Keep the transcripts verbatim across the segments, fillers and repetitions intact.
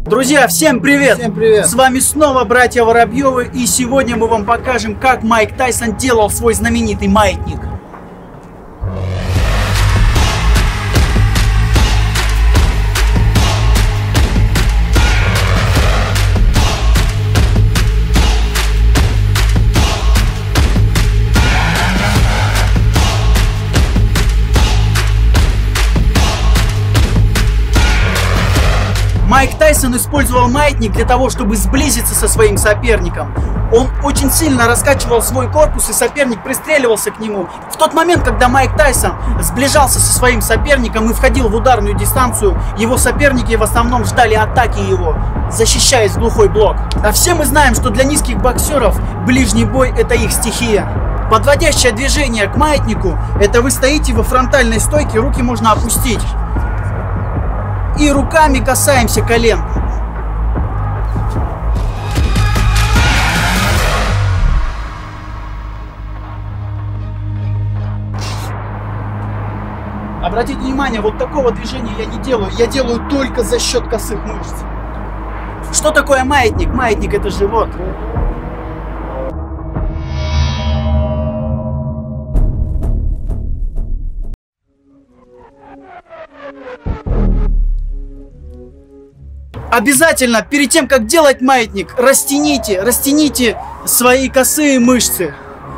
Друзья, всем привет! Всем привет! С вами снова братья Воробьевы, и сегодня мы вам покажем, как Майк Тайсон делал свой знаменитый маятник. Майк Тайсон использовал маятник для того, чтобы сблизиться со своим соперником. Он очень сильно раскачивал свой корпус, и соперник пристреливался к нему. В тот момент, когда Майк Тайсон сближался со своим соперником и входил в ударную дистанцию, его соперники в основном ждали атаки его, защищаясь в глухой блок. А все мы знаем, что для низких боксеров ближний бой – это их стихия. Подводящее движение к маятнику – это вы стоите во фронтальной стойке, руки можно опустить. И руками касаемся колен. Обратите внимание, вот такого движения я не делаю. Я делаю только за счет косых мышц. Что такое маятник? Маятник — это живот. Обязательно, перед тем, как делать маятник, растяните, растяните свои косые мышцы.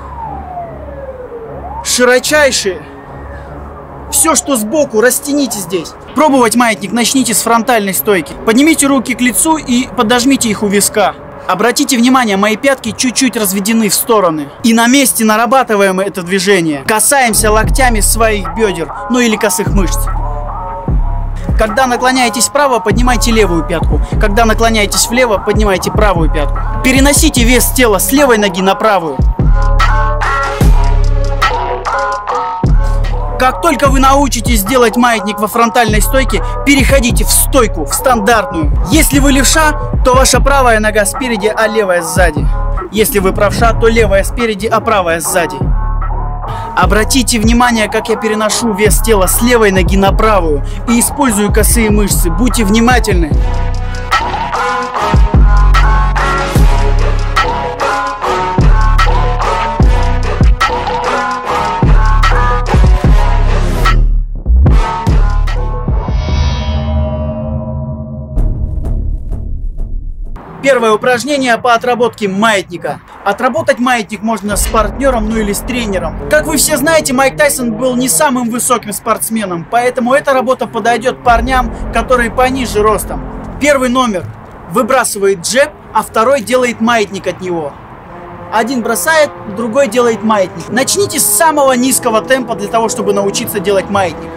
Широчайшие. Все, что сбоку, растяните здесь. Пробовать маятник начните с фронтальной стойки. Поднимите руки к лицу и подожмите их у виска. Обратите внимание, мои пятки чуть-чуть разведены в стороны. И на месте нарабатываем это движение. Касаемся локтями своих бедер, ну или косых мышц. Когда наклоняетесь вправо, поднимайте левую пятку. Когда наклоняетесь влево, поднимайте правую пятку. Переносите вес тела с левой ноги на правую. Как только вы научитесь делать маятник во фронтальной стойке, переходите в стойку, в стандартную. Если вы левша, то ваша правая нога спереди, а левая сзади. Если вы правша, то левая спереди, а правая сзади. Обратите внимание, как я переношу вес тела с левой ноги на правую и использую косые мышцы. Будьте внимательны. Первое упражнение по отработке маятника. Отработать маятник можно с партнером, ну или с тренером. Как вы все знаете, Майк Тайсон был не самым высоким спортсменом, поэтому эта работа подойдет парням, которые пониже ростом. Первый номер выбрасывает джеб, а второй делает маятник от него. Один бросает, другой делает маятник. Начните с самого низкого темпа для того, чтобы научиться делать маятник.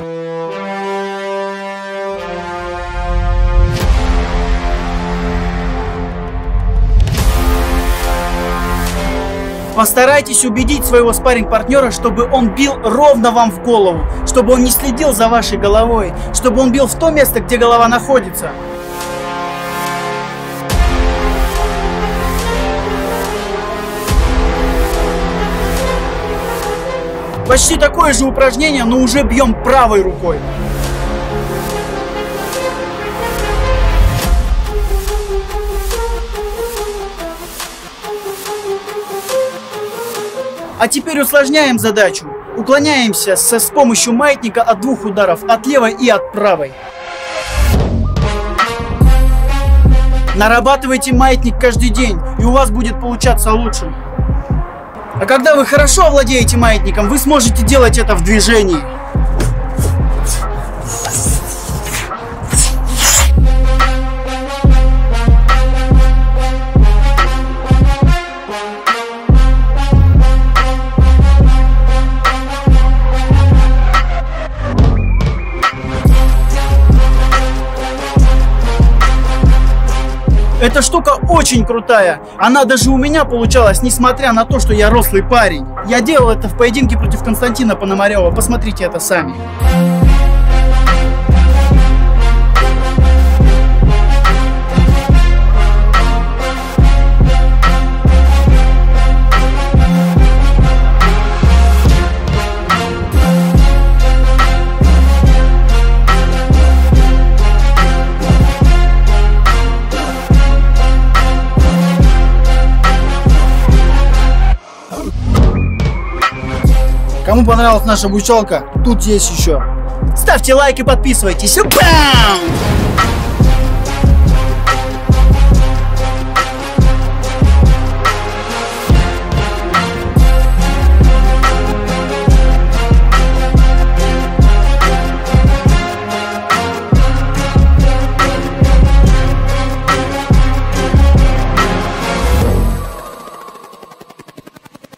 Постарайтесь убедить своего спарринг-партнера, чтобы он бил ровно вам в голову, чтобы он не следил за вашей головой, чтобы он бил в то место, где голова находится. Почти такое же упражнение, но уже бьем правой рукой. А теперь усложняем задачу. Уклоняемся с, с помощью маятника от двух ударов, от левой и от правой. Нарабатывайте маятник каждый день, и у вас будет получаться лучше. А когда вы хорошо овладеете маятником, вы сможете делать это в движении. Эта штука очень крутая. Она даже у меня получалась, несмотря на то, что я рослый парень. Я делал это в поединке против Константина Пономарева. Посмотрите это сами. Кому понравилась наша обучалка, тут есть еще. Ставьте лайк и подписывайтесь. Бам!